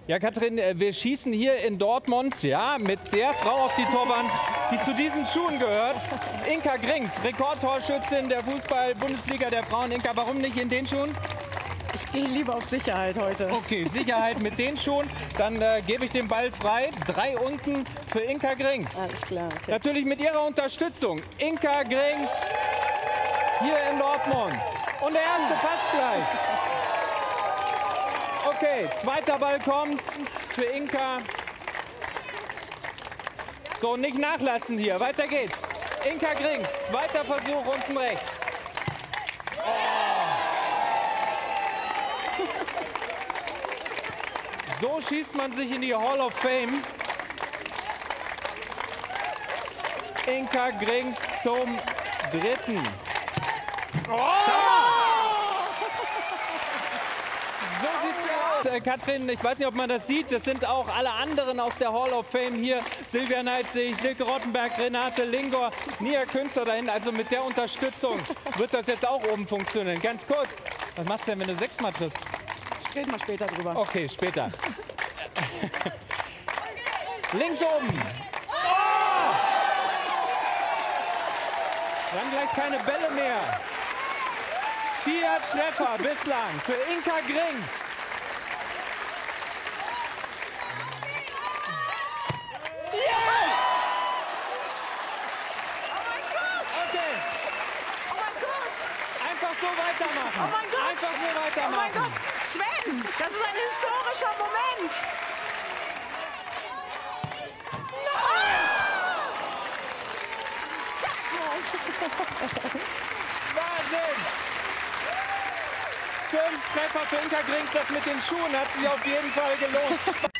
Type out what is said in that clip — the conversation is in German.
Ja, Katrin, wir schießen hier in Dortmund, ja, mit der Frau auf die Torwand, die zu diesen Schuhen gehört. Inka Grings, Rekordtorschützin der Fußball-Bundesliga der Frauen. Inka, warum nicht in den Schuhen? Ich gehe lieber auf Sicherheit heute. Okay, Sicherheit mit den Schuhen. Dann gebe ich den Ball frei. 3 unten für Inka Grings. Alles klar. Okay. Natürlich mit ihrer Unterstützung. Inka Grings hier in Dortmund. Und der erste passt gleich. Okay, zweiter Ball kommt für Inka. So, nicht nachlassen hier. Weiter geht's. Inka Grings, zweiter Versuch unten rechts. So schießt man sich in die Hall of Fame. Inka Grings zum dritten. So sieht's aus. Katrin, ich weiß nicht, ob man das sieht. Das sind auch alle anderen aus der Hall of Fame hier. Silvia Neitzig, Silke Rottenberg, Renate Lingor, Nia Künzer dahin. Also mit der Unterstützung wird das jetzt auch oben funktionieren. Ganz kurz, was machst du denn, wenn du 6-mal triffst? Reden wir später drüber. Okay, später. Links oben. Dann gleich keine Bälle mehr. 4 Treffer bislang für Inka Grings. Yes! Oh mein Gott! Okay. Oh mein Gott! Einfach so weitermachen. Oh mein Gott! Einfach so Oh weitermachen. mein Gott! Sven, das ist ein historischer Moment! Wahnsinn! 5 Treffer für Inka Grings. Das mit den Schuhen hat sich auf jeden Fall gelohnt.